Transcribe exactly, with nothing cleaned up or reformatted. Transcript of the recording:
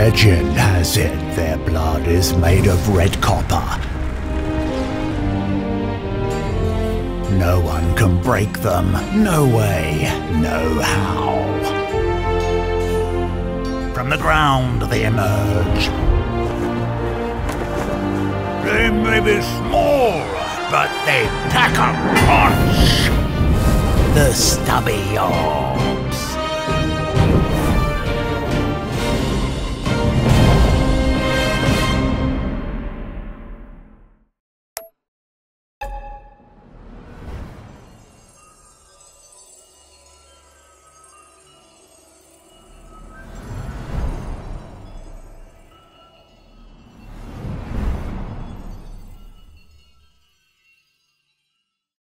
Legend has it their blood is made of red copper. No one can break them, no way, no how. From the ground they emerge. They may be small, but they pack a punch. The Stubbyobs.